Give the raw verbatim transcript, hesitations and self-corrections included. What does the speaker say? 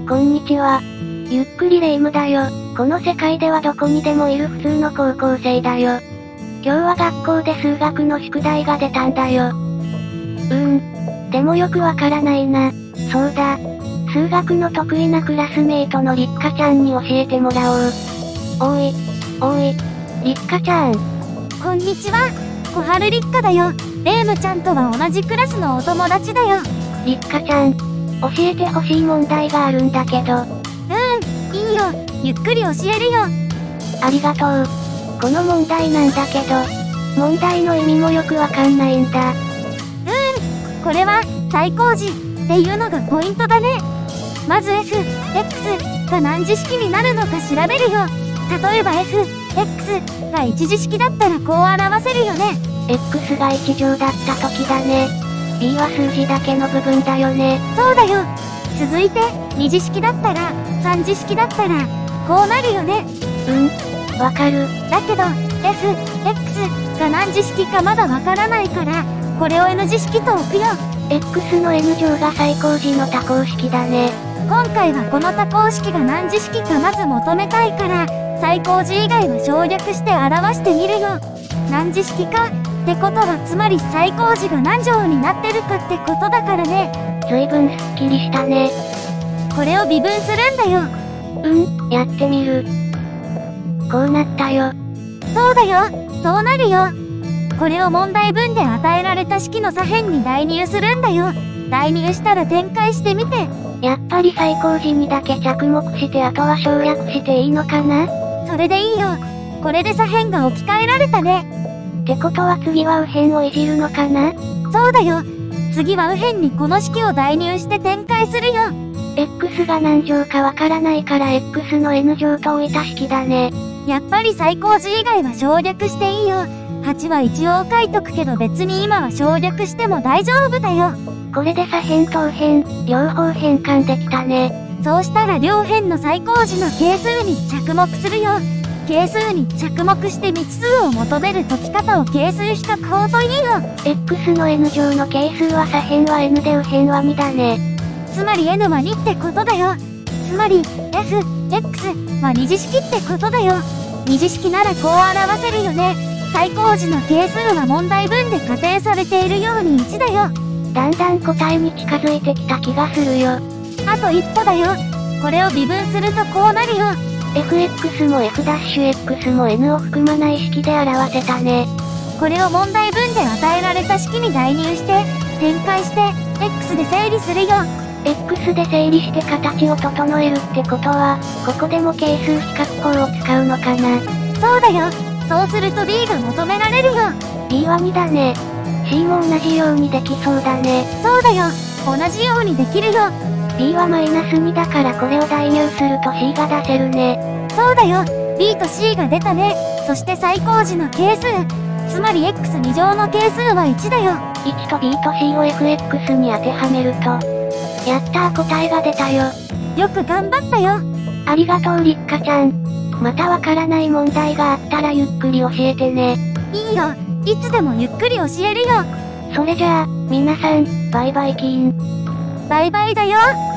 こんにちは。ゆっくりレ夢ムだよ。この世界ではどこにでもいる普通の高校生だよ。今日は学校で数学の宿題が出たんだよ。うーん。でもよくわからないな。そうだ。数学の得意なクラスメイトのりっかちゃんに教えてもらおう。おーい。おーい。りっかちゃん。 こんにちは。小春りっかだよ。レ夢ムちゃんとは同じクラスのお友達だよ。 りっかちゃん。教えてほしい問題があるんだけど。 うん、いいよ。ゆっくり教えるよ。 ありがとう。この問題なんだけど、問題の意味もよくわかんないんだ。 うん、これは、最高次っていうのがポイントだね。まず F、X が何次式になるのか調べるよ。例えば F、X が一次式だったらこう表せるよね。 X がいち乗だった時だね。B は数字だけの部分だよね。 そうだよ。続いて、二次式だったら、三次式だったら、こうなるよね。 うん、わかる。 だけど、F、X が何次式かまだわからないから、これを N 次式と置くよ。 X の N 乗が最高次の多項式だね。 今回はこの多項式が何次式かまず求めたいから、最高次以外は省略して表してみるよ。何次式かってことはつまり最高次が何乗になってるかってことだからね。 ずいぶんすっきりしたね。 これを微分するんだよ。 うん、やってみる。こうなったよ。 そうだよ。そうなるよ。これを問題文で与えられた式の左辺に代入するんだよ。代入したら展開してみて。 やっぱり最高次にだけ着目してあとは省略していいのかな？ それでいいよ。これで左辺が置き換えられたね。 ってことは次は右辺をいじるのかな？ そうだよ。次は右辺にこの式を代入して展開するよ。 X が何乗かわからないから X の N 乗と置いた式だね。 やっぱり最高次以外は省略していいよ。はちは一応書いとくけど別に今は省略しても大丈夫だよ。 これで左辺と右辺、両方変換できたね。 そうしたら両辺の最高次の係数に着目するよ。係数に着目して未知数を求める解き方を係数比較法というよ。 X の N 乗の係数は左辺は N で右辺はにだね。 つまり N はにってことだよ。つまり F、X は二次式ってことだよ。二次式ならこう表せるよね。最高次の係数は問題文で仮定されているようにいちだよ。 だんだん答えに近づいてきた気がするよ。 あと一歩だよ。これを微分するとこうなるよ。 エフエックス も F'X も N を含まない式で表せたね。 これを問題文で与えられた式に代入して、展開して、X で整理するよ。 X で整理して形を整えるってことは、ここでも係数比較法を使うのかな？ そうだよ。そうすると B が求められるよ。 B はにだね。C も同じようにできそうだね。 そうだよ。同じようにできるよ。 B はマイナスにだからこれを代入すると C が出せるね。 そうだよ。B と C が出たね。そして最高次の係数。つまり エックスに 乗の係数はいちだよ。 いちと B と C を エフエックス に当てはめると。やったー、答えが出たよ。 よく頑張ったよ。 ありがとうりっかちゃん。またわからない問題があったらゆっくり教えてね。 いいよ。いつでもゆっくり教えるよ。 それじゃあ、皆さん、バイバイキーン。 バイバイだよ。